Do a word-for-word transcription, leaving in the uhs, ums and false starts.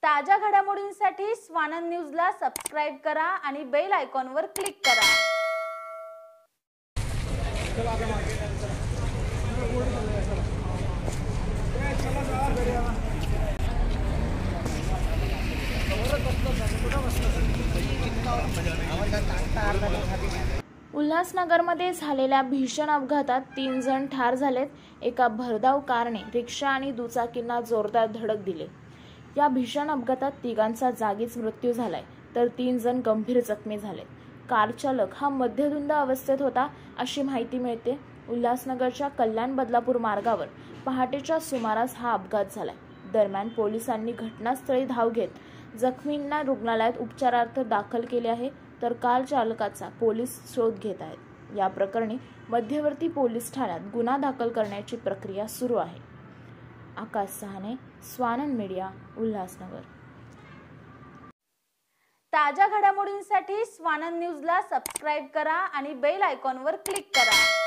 ताज्या घडामोडींसाठी स्वानंद न्यूजला सबस्क्राइब करा आणि बेल आयकॉनवर क्लिक करा। उल्हासनगरमध्ये झालेल्या भीषण अपघातात तीन जण ठार झालेत। एका भरधाव कारने रिक्षा आणि दुचाकींना जोरदार धडक दिली। या भीषण अपघातात तिघांचा जागीच मृत्यू झालाय, तर तीन जण गंभीर जखमी झालेत। कार चालक हा मध्यधुंद अवस्थेत होता अशी माहिती मिळते। उल्हासनगरच्या कल्याण बदलापूर मार्गावर पहाटेच्या सुमारास हा अपघात झालाय। दरम्यान पोलिसांनी घटनास्थळी धाव घेत जखमींना रुग्णालयात उपचारार्थ दाखल केले आहे, तर कार चालकाचा पोलीस शोध घेत आहेत। या प्रकरणी मध्यवर्ती पोलीस ठाण्यात गुन्हा दाखल करण्याची प्रक्रिया सुरू आहे। आकाश सहाने, स्वानंद मीडिया, उल्हासनगर। ताज्या घडामोडींसाठी स्वानंद न्यूजला सबस्क्राइब करा आणि बेल आयकॉनवर क्लिक करा।